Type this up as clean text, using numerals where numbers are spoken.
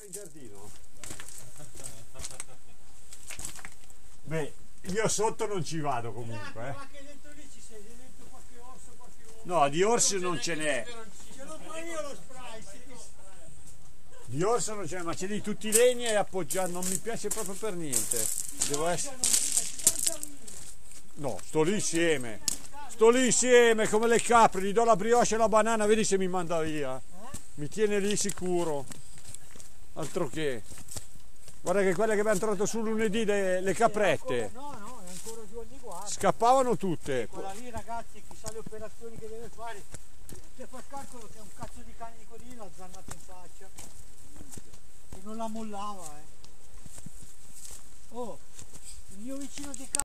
in giardino? Beh, io sotto non ci vado comunque. Ma che dentro lì ci sei dentro qualche orso, qualche uomo? No, di orsi non ce n'è. Ce l'ho qua io lo spray, Di orso non ce n'è, ma c'è di tutti i legni e appoggiato, non mi piace proprio per niente. Devo essere. No, sto lì insieme. Sto lì insieme come le capre, gli do la brioche e la banana, vedi se mi manda via. Mi tiene lì sicuro. Altro che. Guarda che quelle che abbiamo trovato su lunedì, le caprette. No, è ancora giù ogni guardia. Scappavano tutte. Quella lì ragazzi, chissà le operazioni che deve fare. Se fa calcolo che è un cazzo di cane di codino l'ha zannato in faccia. E non la mollava, Oh, il mio vicino di casa.